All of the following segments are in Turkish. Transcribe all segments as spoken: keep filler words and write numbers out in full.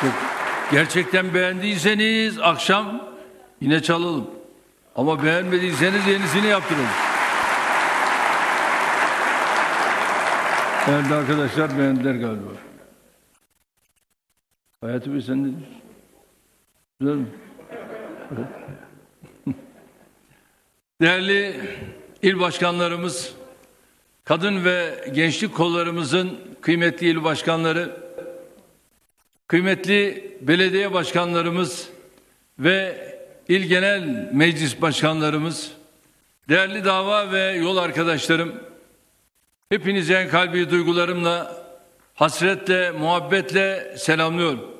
Yok, gerçekten beğendiyseniz akşam yine çalalım. Ama beğenmediyseniz yenisini yaptıralım. Evet arkadaşlar, beğendiler galiba. Hayati Bey, sen ne diyorsun? Güzel mi? Değerli il başkanlarımız, kadın ve gençlik kollarımızın kıymetli il başkanları, kıymetli belediye başkanlarımız ve il genel meclis başkanlarımız, değerli dava ve yol arkadaşlarım, hepinizi en kalbi duygularımla, hasretle, muhabbetle selamlıyorum.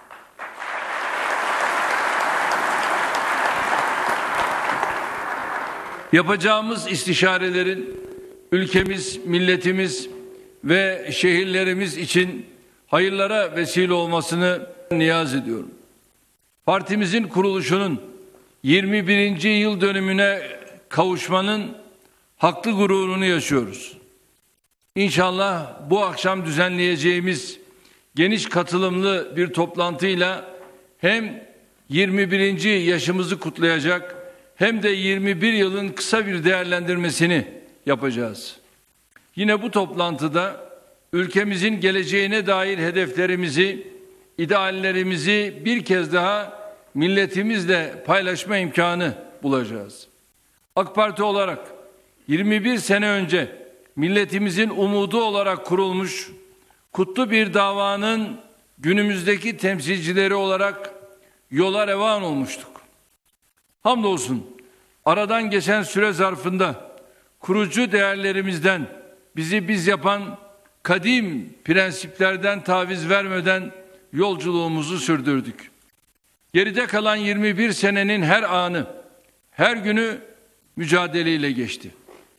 Yapacağımız istişarelerin ülkemiz, milletimiz ve şehirlerimiz için hayırlara vesile olmasını niyaz ediyorum. Partimizin kuruluşunun yirmi birinci yıl dönümüne kavuşmanın haklı gururunu yaşıyoruz. İnşallah bu akşam düzenleyeceğimiz geniş katılımlı bir toplantıyla hem yirmi birinci yaşımızı kutlayacak hem de yirmi bir yılın kısa bir değerlendirmesini yapacağız. Yine bu toplantıda ülkemizin geleceğine dair hedeflerimizi, ideallerimizi bir kez daha milletimizle paylaşma imkanı bulacağız. AK Parti olarak yirmi bir sene önce milletimizin umudu olarak kurulmuş kutlu bir davanın günümüzdeki temsilcileri olarak yola revan olmuştuk. Hamdolsun aradan geçen süre zarfında kurucu değerlerimizden, bizi biz yapan kadim prensiplerden taviz vermeden yolculuğumuzu sürdürdük. Geride kalan yirmi bir senenin her anı, her günü mücadeleyle geçti.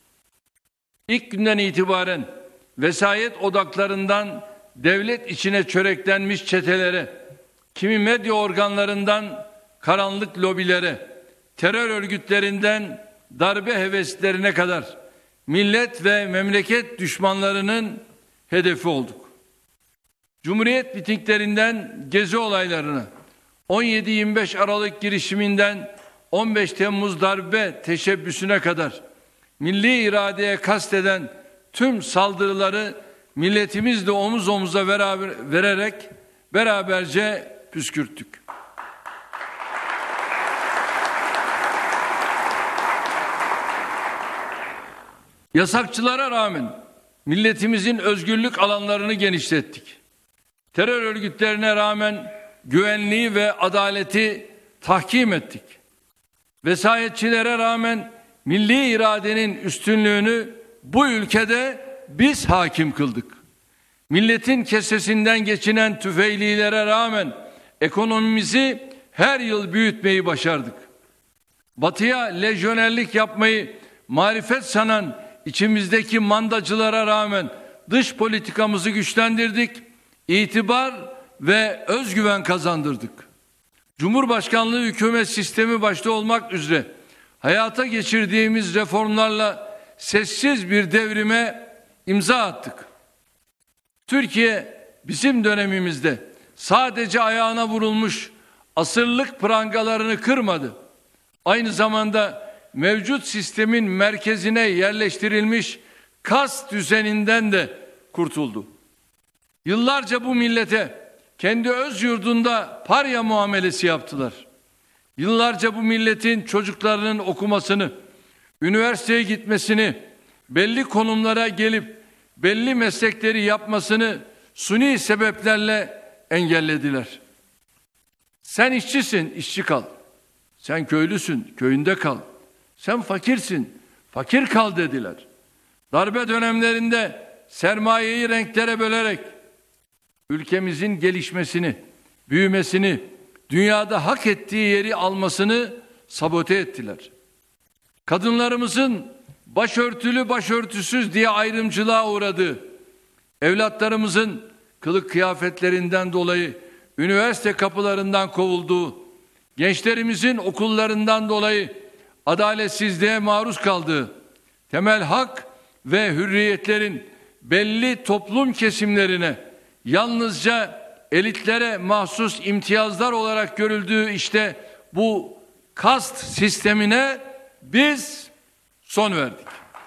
İlk günden itibaren vesayet odaklarından devlet içine çöreklenmiş çetelere, kimi medya organlarından karanlık lobilere, terör örgütlerinden darbe heveslerine kadar millet ve memleket düşmanlarının hedefi olduk. Cumhuriyet mitinglerinden gezi olaylarına, on yedi yirmi beş Aralık girişiminden on beş Temmuz darbe teşebbüsüne kadar milli iradeye kasteden tüm saldırıları milletimizle omuz omuza beraber, vererek beraberce püskürttük. Yasakçılara rağmen milletimizin özgürlük alanlarını genişlettik. Terör örgütlerine rağmen güvenliği ve adaleti tahkim ettik. Vesayetçilere rağmen milli iradenin üstünlüğünü bu ülkede biz hakim kıldık. Milletin kesesinden geçinen tüfeylilere rağmen ekonomimizi her yıl büyütmeyi başardık. Batıya lejyonerlik yapmayı marifet sanan İçimizdeki mandacılara rağmen dış politikamızı güçlendirdik, itibar ve özgüven kazandırdık. Cumhurbaşkanlığı hükümet sistemi başta olmak üzere hayata geçirdiğimiz reformlarla sessiz bir devrime imza attık. Türkiye bizim dönemimizde sadece ayağına vurulmuş asırlık prangalarını kırmadı. Aynı zamanda mevcut sistemin merkezine yerleştirilmiş kas düzeninden de kurtuldu. Yıllarca bu millete kendi öz yurdunda parya muamelesi yaptılar. Yıllarca bu milletin çocuklarının okumasını, üniversiteye gitmesini, belli konumlara gelip belli meslekleri yapmasını suni sebeplerle engellediler. Sen işçisin, işçi kal. Sen köylüsün, köyünde kal. Sen fakirsin, fakir kal dediler. Darbe dönemlerinde sermayeyi renklere bölerek ülkemizin gelişmesini, büyümesini, dünyada hak ettiği yeri almasını sabote ettiler. Kadınlarımızın başörtülü başörtüsüz diye ayrımcılığa uğradığı, evlatlarımızın kılık kıyafetlerinden dolayı üniversite kapılarından kovulduğu, gençlerimizin okullarından dolayı adaletsizliğe maruz kaldığı, temel hak ve hürriyetlerin belli toplum kesimlerine yalnızca elitlere mahsus imtiyazlar olarak görüldüğü işte bu kast sistemine biz son verdik.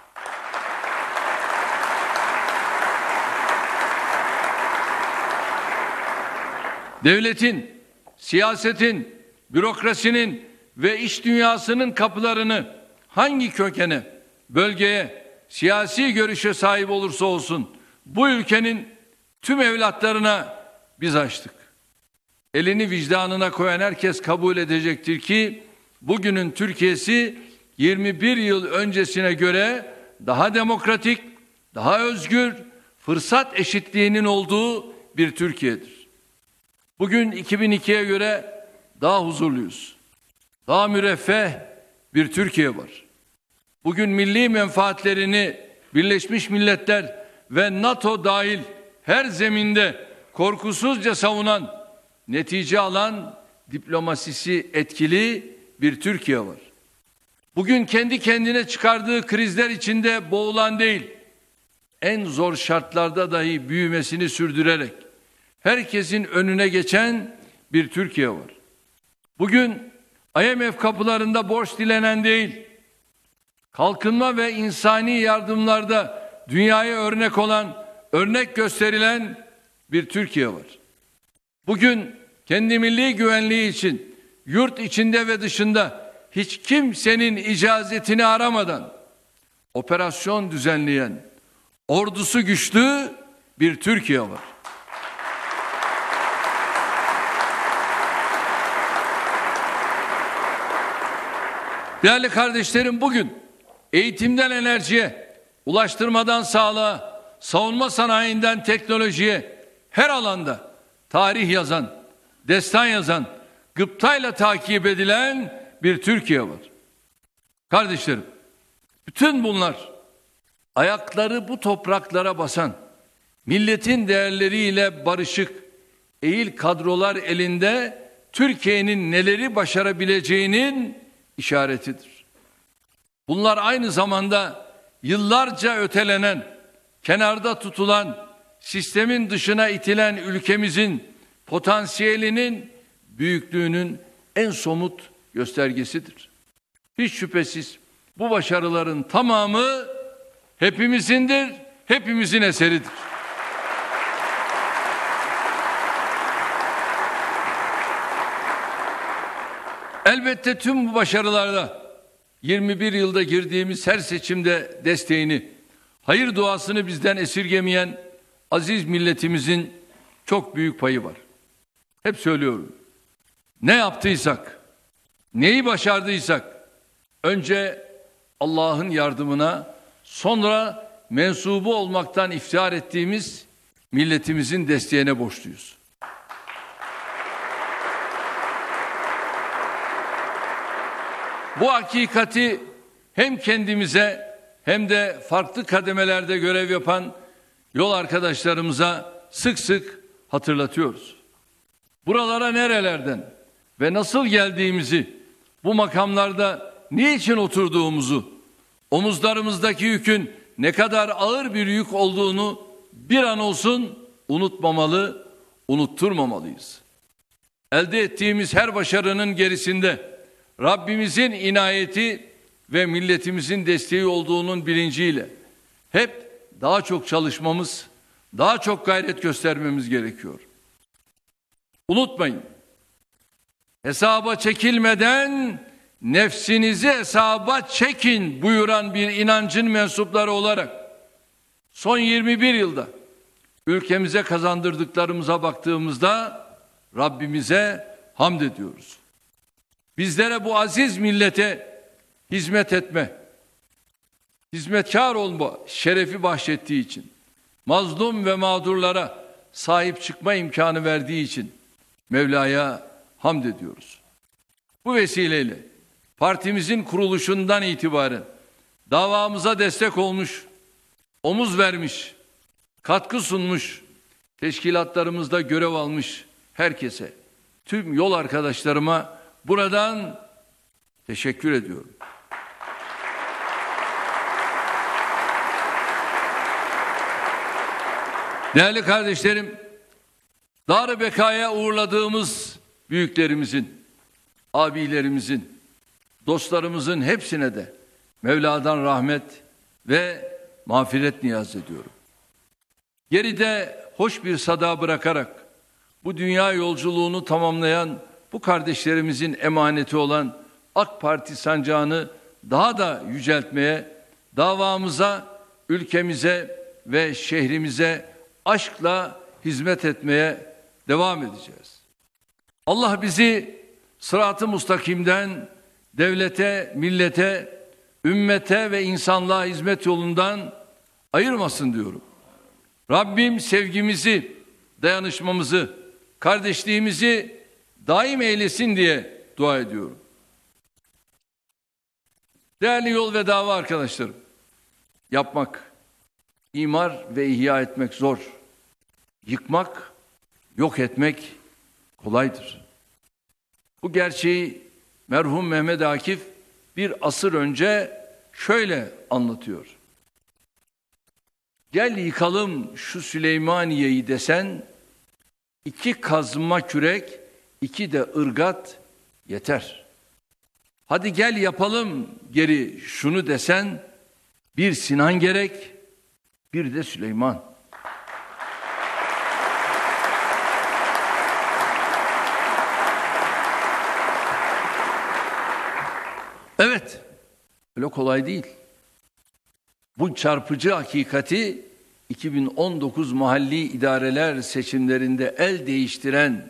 Devletin, siyasetin, bürokrasinin ve iş dünyasının kapılarını hangi kökene, bölgeye, siyasi görüşe sahip olursa olsun bu ülkenin tüm evlatlarına biz açtık. Elini vicdanına koyan herkes kabul edecektir ki bugünün Türkiye'si yirmi bir yıl öncesine göre daha demokratik, daha özgür, fırsat eşitliğinin olduğu bir Türkiye'dir. Bugün iki bin ikiye göre daha huzurluyuz. Daha müreffeh bir Türkiye var. Bugün milli menfaatlerini Birleşmiş Milletler ve NATO dahil her zeminde korkusuzca savunan, netice alan, diplomasisi etkili bir Türkiye var. Bugün kendi kendine çıkardığı krizler içinde boğulan değil, en zor şartlarda dahi büyümesini sürdürerek herkesin önüne geçen bir Türkiye var. Bugün I M F kapılarında borç dilenen değil, kalkınma ve insani yardımlarda dünyaya örnek olan, örnek gösterilen bir Türkiye var. Bugün kendi milli güvenliği için yurt içinde ve dışında hiç kimsenin icazetini aramadan operasyon düzenleyen, ordusu güçlü bir Türkiye var. Değerli kardeşlerim, bugün eğitimden enerjiye, ulaştırmadan sağlığa, savunma sanayinden teknolojiye her alanda tarih yazan, destan yazan, gıptayla takip edilen bir Türkiye var. Kardeşlerim, bütün bunlar ayakları bu topraklara basan, milletin değerleriyle barışık, eğil kadrolar elinde Türkiye'nin neleri başarabileceğinin işaretidir. Bunlar aynı zamanda yıllarca ötelenen, kenarda tutulan, sistemin dışına itilen ülkemizin potansiyelinin büyüklüğünün en somut göstergesidir. Hiç şüphesiz bu başarıların tamamı hepimizindir, hepimizin eseridir. Elbette tüm bu başarılarda yirmi bir yılda girdiğimiz her seçimde desteğini, hayır duasını bizden esirgemeyen aziz milletimizin çok büyük payı var. Hep söylüyorum. Ne yaptıysak, neyi başardıysak önce Allah'ın yardımına, sonra mensubu olmaktan iftihar ettiğimiz milletimizin desteğine borçluyuz. Bu hakikati hem kendimize hem de farklı kademelerde görev yapan yol arkadaşlarımıza sık sık hatırlatıyoruz. Buralara nerelerden ve nasıl geldiğimizi, bu makamlarda niçin oturduğumuzu, omuzlarımızdaki yükün ne kadar ağır bir yük olduğunu bir an olsun unutmamalı, unutturmamalıyız. Elde ettiğimiz her başarının gerisinde Rabbimizin inayeti ve milletimizin desteği olduğunun bilinciyle hep daha çok çalışmamız, daha çok gayret göstermemiz gerekiyor. Unutmayın, hesaba çekilmeden nefsinizi hesaba çekin buyuran bir inancın mensupları olarak son yirmi bir yılda ülkemize kazandırdıklarımıza baktığımızda Rabbimize hamd ediyoruz. Bizlere bu aziz millete hizmet etme, hizmetkar olma şerefi bahşettiği için, mazlum ve mağdurlara sahip çıkma imkanı verdiği için Mevla'ya hamd ediyoruz. Bu vesileyle partimizin kuruluşundan itibaren davamıza destek olmuş, omuz vermiş, katkı sunmuş, teşkilatlarımızda görev almış herkese, tüm yol arkadaşlarıma buradan teşekkür ediyorum. Değerli kardeşlerim, Dar-ı bekaya uğurladığımız büyüklerimizin, abilerimizin, dostlarımızın hepsine de Mevla'dan rahmet ve mağfiret niyaz ediyorum. Geride hoş bir sada bırakarak bu dünya yolculuğunu tamamlayan bu kardeşlerimizin emaneti olan AK Parti sancağını daha da yüceltmeye, davamıza, ülkemize ve şehrimize aşkla hizmet etmeye devam edeceğiz. Allah bizi sırat-ı mustakimden, devlete, millete, ümmete ve insanlığa hizmet yolundan ayırmasın diyorum. Rabbim sevgimizi, dayanışmamızı, kardeşliğimizi daim eylesin diye dua ediyorum. Değerli yol ve dava arkadaşlarım, yapmak, imar ve ihya etmek zor. Yıkmak, yok etmek kolaydır. Bu gerçeği merhum Mehmet Akif bir asır önce şöyle anlatıyor. Gel yıkalım şu Süleymaniye'yi desen, iki kazma kürek, iki de ırgat yeter. Hadi gel yapalım geri şunu desen, bir Sinan gerek, bir de Süleyman. Evet, öyle kolay değil. Bu çarpıcı hakikati iki bin on dokuz mahalli idareler seçimlerinde el değiştiren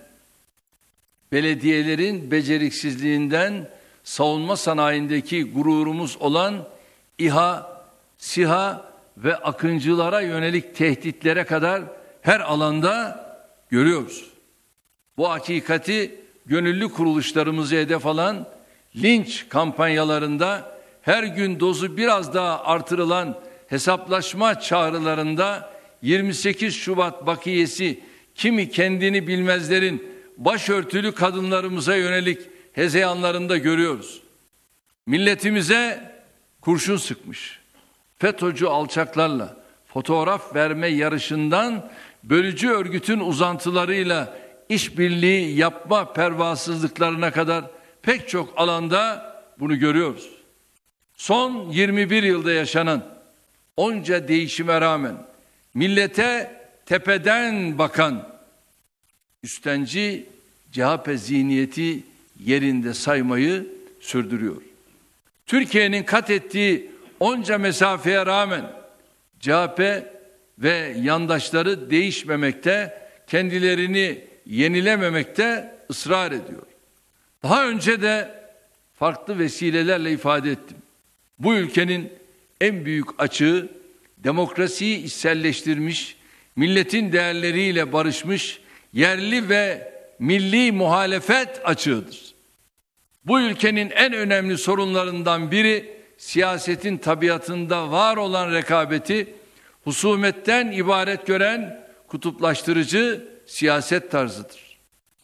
belediyelerin beceriksizliğinden savunma sanayindeki gururumuz olan İHA, SİHA ve akıncılara yönelik tehditlere kadar her alanda görüyoruz. Bu hakikati gönüllü kuruluşlarımızı hedef alan linç kampanyalarında, her gün dozu biraz daha artırılan hesaplaşma çağrılarında, yirmi sekiz Şubat bakiyesi kimi kendini bilmezlerin başörtülü kadınlarımıza yönelik hezeyanlarında görüyoruz. Milletimize kurşun sıkmış FETÖ'cü alçaklarla fotoğraf verme yarışından bölücü örgütün uzantılarıyla işbirliği yapma pervasızlıklarına kadar pek çok alanda bunu görüyoruz. Son yirmi bir yılda yaşanan onca değişime rağmen millete tepeden bakan üstenci C H P zihniyeti yerinde saymayı sürdürüyor. Türkiye'nin kat ettiği onca mesafeye rağmen C H P ve yandaşları değişmemekte, kendilerini yenilememekte ısrar ediyor. Daha önce de farklı vesilelerle ifade ettim. Bu ülkenin en büyük açığı demokrasiyi içselleştirmiş, milletin değerleriyle barışmış, yerli ve milli muhalefet açığıdır. Bu ülkenin en önemli sorunlarından biri siyasetin tabiatında var olan rekabeti, husumetten ibaret gören kutuplaştırıcı siyaset tarzıdır.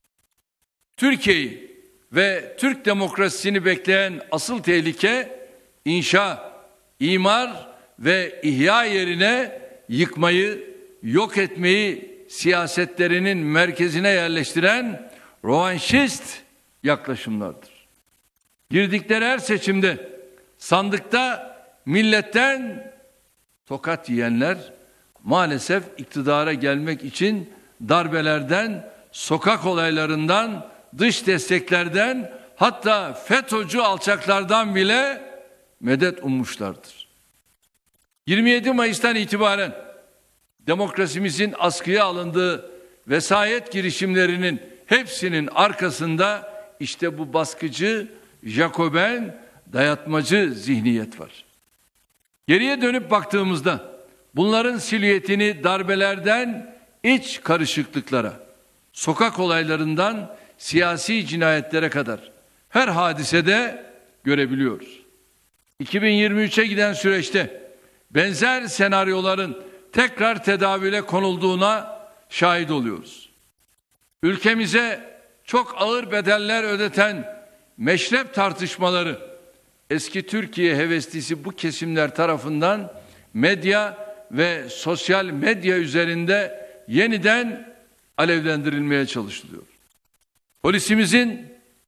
Türkiye'yi ve Türk demokrasisini bekleyen asıl tehlike inşa, imar ve ihya yerine yıkmayı, yok etmeyi siyasetlerinin merkezine yerleştiren rövanşist yaklaşımlardır. Girdikleri her seçimde sandıkta milletten tokat yiyenler maalesef iktidara gelmek için darbelerden, sokak olaylarından, dış desteklerden, hatta FETÖ'cü alçaklardan bile medet ummuşlardır. yirmi yedi Mayıs'tan itibaren demokrasimizin askıya alındığı vesayet girişimlerinin hepsinin arkasında işte bu baskıcı, Jacoben, dayatmacı zihniyet var. Geriye dönüp baktığımızda bunların silüetini darbelerden iç karışıklıklara, sokak olaylarından siyasi cinayetlere kadar her hadisede görebiliyoruz. iki bin yirmi üçe giden süreçte benzer senaryoların tekrar tedavüle konulduğuna şahit oluyoruz. Ülkemize çok ağır bedeller ödeten meşrep tartışmaları eski Türkiye heveslisi bu kesimler tarafından medya ve sosyal medya üzerinde yeniden alevlendirilmeye çalışılıyor. Polisimizin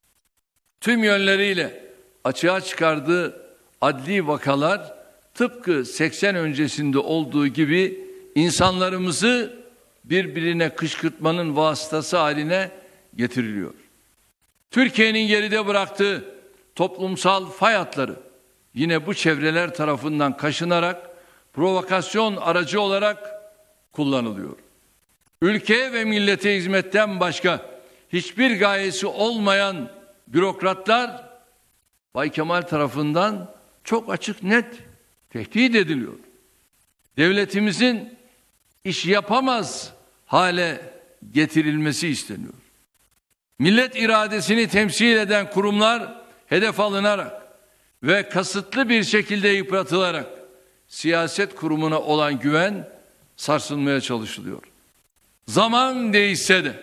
tüm yönleriyle açığa çıkardığı adli vakalar tıpkı seksen öncesinde olduğu gibi insanlarımızı birbirine kışkırtmanın vasıtası haline getiriliyor. Türkiye'nin geride bıraktığı toplumsal fay hatları yine bu çevreler tarafından kaşınarak provokasyon aracı olarak kullanılıyor. Ülkeye ve millete hizmetten başka hiçbir gayesi olmayan bürokratlar Bay Kemal tarafından çok açık net tehdit ediliyor. Devletimizin iş yapamaz hale getirilmesi isteniyor. Millet iradesini temsil eden kurumlar hedef alınarak ve kasıtlı bir şekilde yıpratılarak siyaset kurumuna olan güven sarsılmaya çalışılıyor. Zaman değişse de,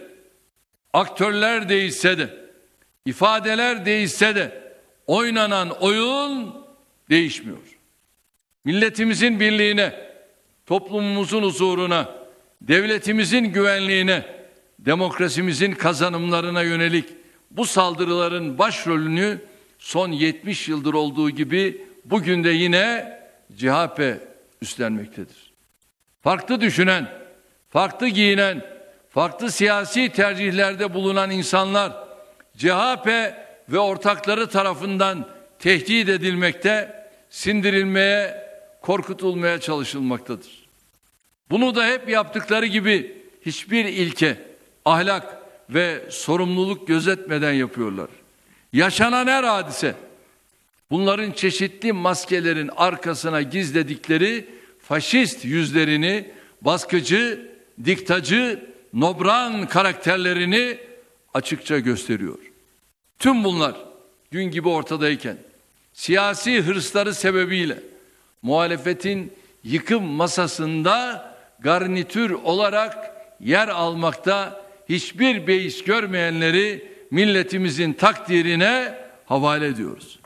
aktörler değişse de, ifadeler değişse de oynanan oyun değişmiyor. Milletimizin birliğine, toplumumuzun huzuruna, devletimizin güvenliğine, demokrasimizin kazanımlarına yönelik bu saldırıların başrolünü son yetmiş yıldır olduğu gibi bugün de yine C H P üstlenmektedir. Farklı düşünen, farklı giyinen, farklı siyasi tercihlerde bulunan insanlar C H P ve ortakları tarafından tehdit edilmekte, sindirilmeye, korkutulmaya çalışılmaktadır. Bunu da hep yaptıkları gibi hiçbir ilke, ahlak ve sorumluluk gözetmeden yapıyorlar. Yaşanan her hadise, bunların çeşitli maskelerin arkasına gizledikleri faşist yüzlerini, baskıcı, diktacı, nobran karakterlerini açıkça gösteriyor. Tüm bunlar gün gibi ortadayken siyasi hırsları sebebiyle muhalefetin yıkım masasında garnitür olarak yer almakta hiçbir beis görmeyenleri milletimizin takdirine havale ediyoruz.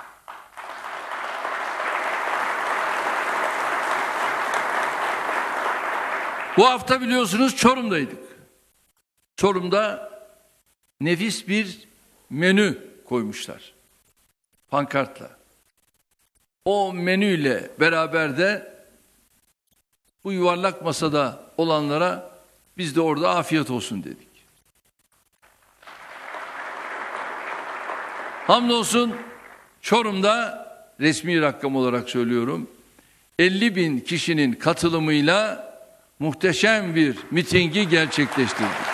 Bu hafta biliyorsunuz Çorum'daydık. Çorum'da nefis bir menü koymuşlar. Pankartla. O menüyle beraber de bu yuvarlak masada olanlara biz de orada afiyet olsun dedik. Hamdolsun Çorum'da resmi rakam olarak söylüyorum elli bin kişinin katılımıyla muhteşem bir mitingi gerçekleştirdik.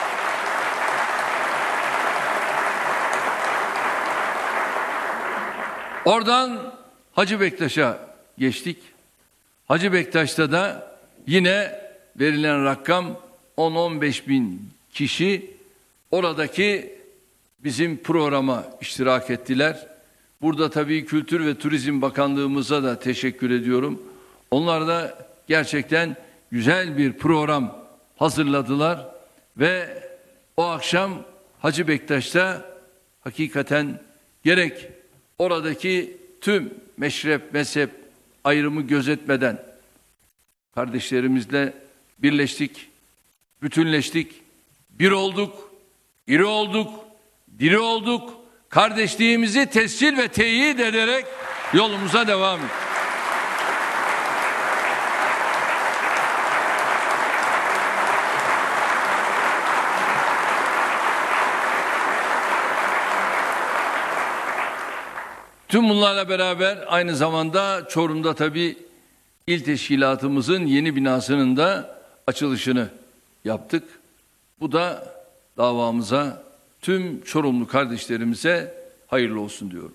Oradan Hacı Bektaş'a geçtik. Hacı Bektaş'ta da yine verilen rakam on on beş bin kişi oradaki bizim programa iştirak ettiler. Burada tabii Kültür ve Turizm Bakanlığımıza da teşekkür ediyorum. Onlar da gerçekten güzel bir program hazırladılar ve o akşam Hacı Bektaş'ta hakikaten gerek oradaki tüm meşrep, mezhep ayrımı gözetmeden kardeşlerimizle birleştik, bütünleştik, bir olduk, iri olduk, diri olduk, kardeşliğimizi tescil ve teyit ederek yolumuza devam ettik. Tüm bunlarla beraber aynı zamanda Çorum'da tabii İl Teşkilatımızın yeni binasının da açılışını yaptık. Bu da davamıza, tüm Çorumlu kardeşlerimize hayırlı olsun diyorum.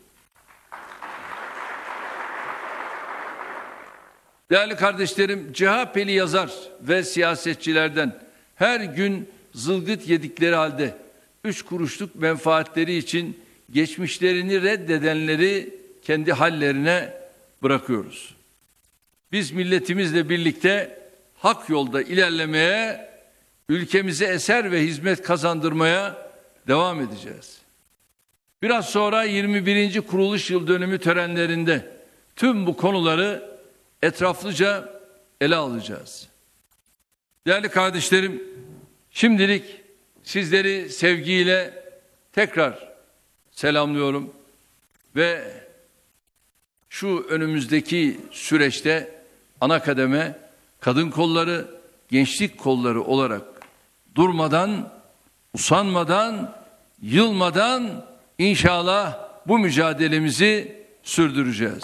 Değerli kardeşlerim, C H P'li yazar ve siyasetçilerden her gün zılgıt yedikleri halde üç kuruşluk menfaatleri için geçmişlerini reddedenleri kendi hallerine bırakıyoruz. Biz milletimizle birlikte hak yolda ilerlemeye, ülkemize eser ve hizmet kazandırmaya devam edeceğiz. Biraz sonra yirmi birinci kuruluş yıl dönümü törenlerinde tüm bu konuları etraflıca ele alacağız. Değerli kardeşlerim, şimdilik Sizleri sevgiyle tekrar selamlıyorum ve şu önümüzdeki süreçte ana kademe kadın kolları, gençlik kolları olarak durmadan, usanmadan, yılmadan inşallah bu mücadelemizi sürdüreceğiz.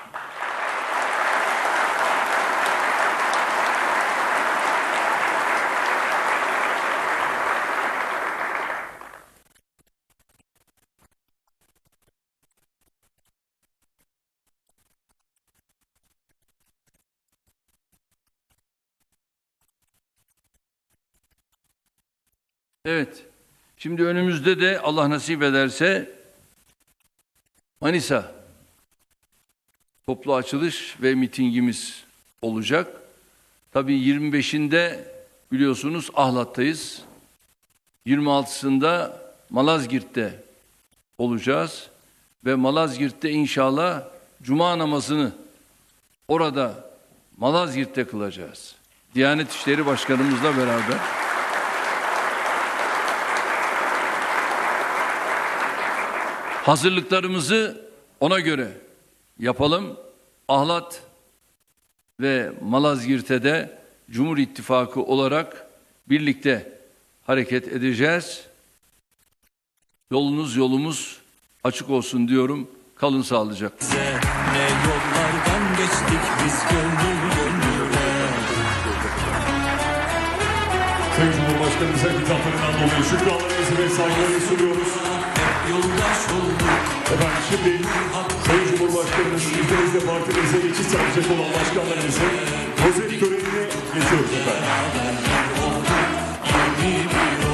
Evet, şimdi önümüzde de Allah nasip ederse Manisa toplu açılış ve mitingimiz olacak. Tabii yirmi beşinde biliyorsunuz Ahlat'tayız. yirmi altısında Malazgirt'te olacağız ve Malazgirt'te inşallah Cuma namazını orada Malazgirt'te kılacağız. Diyanet İşleri Başkanımızla beraber. Hazırlıklarımızı ona göre yapalım. Ahlat ve Malazgirt'e de Cumhur İttifakı olarak birlikte hareket edeceğiz. Yolunuz yolumuz açık olsun diyorum. Kalın sağlıcakla. Ne yollardan geçtik biz gönül gönüle. Sayın Cumhurbaşkanımıza hitaplarından dolayı şükranlarımızı ve saygılarımızı sunuyoruz. Yoldaş olduk. Efendim şimdi Sayın Cumhurbaşkanımız ülkemizde partimize geçiş yapacak olan başkanlarımızın rozet törenine geçiyoruz efendim.